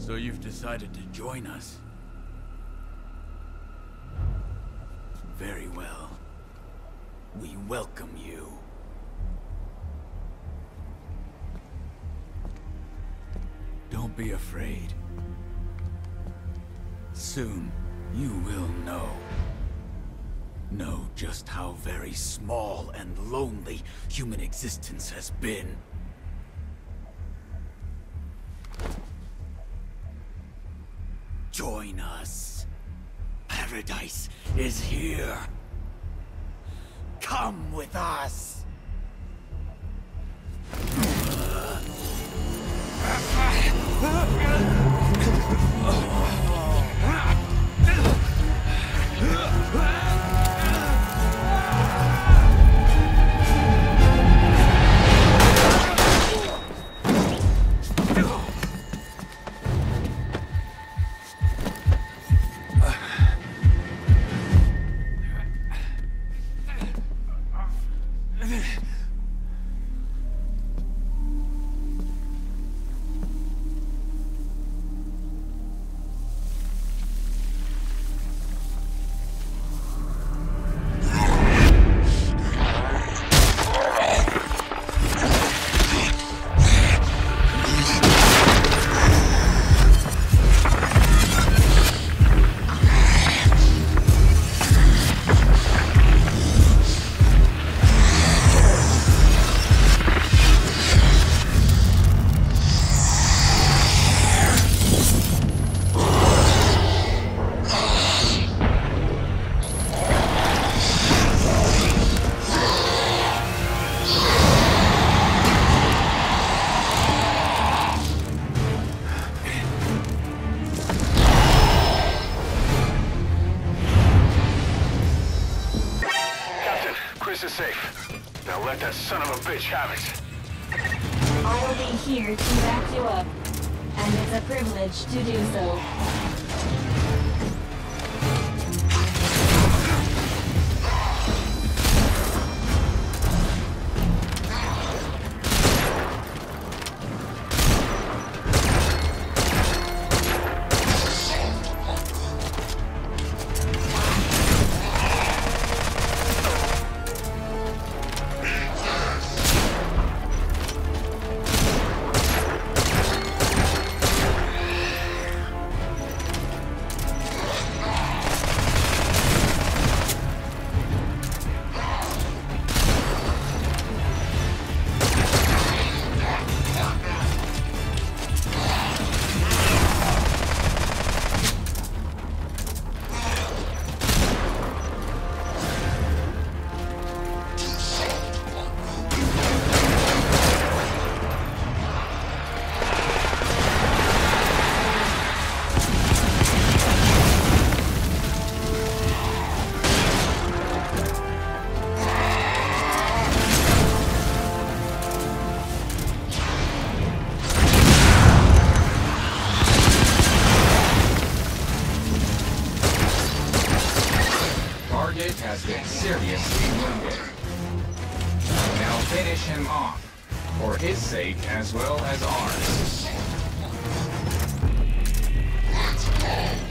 So you've decided to join us? Very well. We welcome you. Don't be afraid. Soon, you will know. Know just how very small and lonely human existence has been. Join us. Paradise is here. Come with us. Chris is safe. Now let that son of a bitch have it. I'll be here to back you up, and it's a privilege to do so. Has been seriously wounded. Now finish him off, for his sake as well as ours.